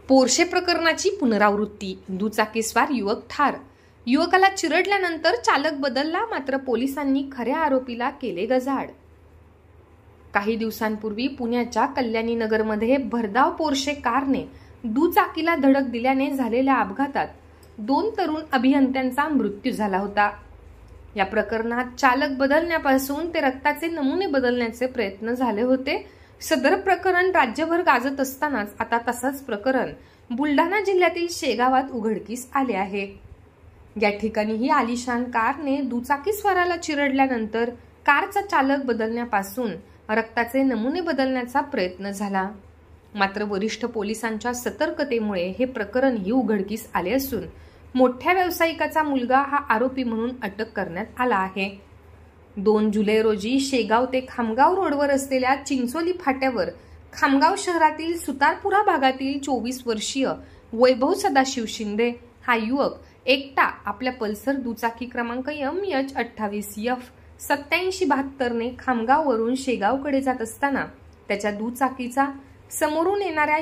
Porsche प्रकरणाची पुनरावृत्ती, दुचाकीस्वार युवक ठार। युवकाला चिरडल्यानंतर चालक बदलला, मात्र पोलिसांनी खऱ्या आरोपीला केले गजाआड। काही दिवसांपूर्वी पुण्याच्या कल्याणी नगरमध्ये भरधाव पोर्शे कारने दुचाकीला धडक दिल्याने झालेल्या अपघातात 2 तरुण अभियंत्यांचा मृत्यू झाला होता। या प्रकरणात चालक बदलण्यापासून ते रक्ताचे नमुने बदलण्याचे प्रयत्न झाले होते। सदर प्रकरण राज्यभर गाजत असतानाच आता तसंच प्रकरण बुलढाणा जिल्ह्यातील शेगावात उघडकीस आले आहे। या ठिकाणीही आलिशान कारने दुचाकीस्वाराला चिरडल्यानंतर कारचा चालक बदलण्यापासून रक्ताचे नमुने बदलण्याचा प्रयत्न झाला, मात्र वरिष्ठ पोलिसांच्या सतर्कतेमुळे हे प्रकरणही उघडकीस आले असून मोठ्या व्यावसायिकाचा मुलगा हा आरोपी म्हणून अटक करण्यात आला आहे। 2 जुलै रोजी शेगाव ते खामगाव रोडवर असलेल्या चिंचोली फाट्यावर खामगाव शहरातील सुतारपुरा भागातील 24 वर्षीय वैभव सदाशिव शिंदे हा युवक एकटा आपल्या पल्सर दुचाकी क्रमांक MH28F8772 ने खामगाववरून शेगावकडे जात असताना त्याच्या दुचाकीचा समोरून येणाऱ्या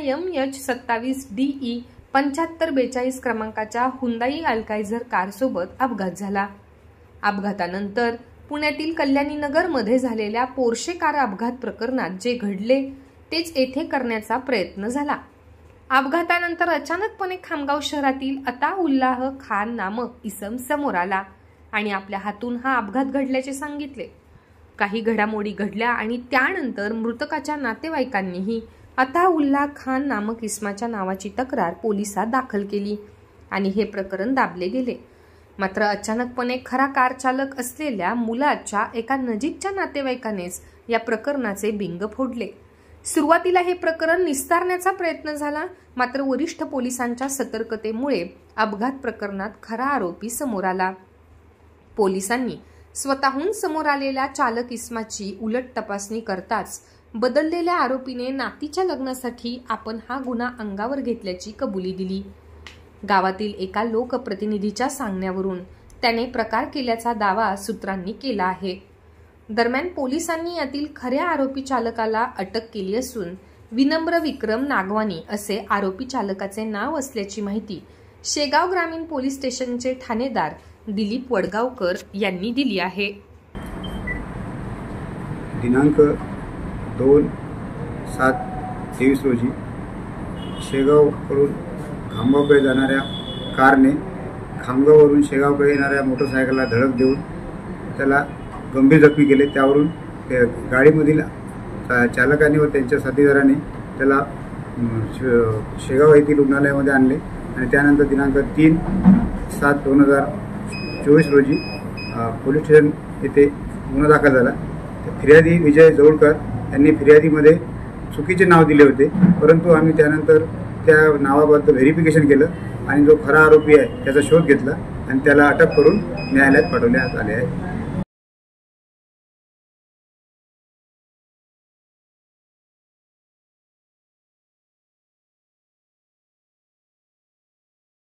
MH27DE7542 क्रमांकाच्या हुंदाई अल्काइझर कारसोबत अपघात झाला। अपघातानंतर पुण्यातील कल्याणी नगरमध्ये झालेल्या पोर्शे कार अपघात प्रकरणात जे घडले तेच येथे करण्याचा प्रयत्न झाला। अपघातानंतर अचानकपणे खामगाव शहरातील अताउल्लाह खान नामक इसम समोर आला आणि आपल्या हातून हा अपघात घडल्याचे सांगितले। काही घडामोडी घडल्या आणि त्यानंतर मृतकाच्या नातेवाईकांनीही अताउल्लाह खान नामक इसमाच्या नावाची तक्रार पोलिसात दाखल केली आणि हे प्रकरण दाबले गेले। मात्र अचानकपणे खरा कार चालक असलेल्या मुलाच्या एका नजीकच्या नातेवाईकानेच या प्रकरणाचे बिंग फोडले। सुरुवातीला हे प्रकरण निस्तारण्याचा प्रयत्न झाला, मात्र वरिष्ठ पोलिसांच्या सतर्कतेमुळे अपघात प्रकरणात खरा आरोपी समोर आला। पोलिसांनी स्वतःहून समोर आलेल्या चालक इसमाची उलट तपासणी करताच बदललेल्या आरोपीने नातीच्या लग्नासाठी आपण हा गुन्हा अंगावर घेतल्याची कबुली दिली। गावातील एका लोकप्रतिनिधीच्या सांगण्यावरून त्याने प्रकार केल्याचा दावा सूत्रांनी केला आहे। दरम्यान पोलिसांनी यातील खऱ्या आरोपी चालकाला अटक केली असून विनम्र विक्रम नागवानी असे आरोपी चालकाचे नाव असल्याची माहिती शेगाव ग्रामीण पोलीस स्टेशनचे ठाणेदार दिलीप वडगावकर यांनी दिली आहे। दिनांक 2/7/23 रोजी शेगाववरून खामगावकडे जाणाऱ्या कारने खामगाववरून शेगावकडे येणाऱ्या मोटरसायकलला धडक देऊन त्याला गंभीर जखमी केले। त्यावरून गाडीमधील चालकाने व त्यांच्या साथीदाराने त्याला शेगाव येथील रुग्णालयामध्ये आणले आणि त्यानंतर दिनांक 3/7/2024 रोजी पोलीस स्टेशन येथे गुन्हा दाखल झाला। फिर्यादी विजय जवळकर यांनी फिर्यादीमध्ये चुकीचे नाव दिले होते, परंतु आम्ही त्यानंतर त्या नावाबद्दल व्हेरिफिकेशन केलं आणि जो खरा आरोपी आहे त्याचा शोध घेतला आणि त्याला अटक करून न्यायालयात पाठवण्यात आले आहे।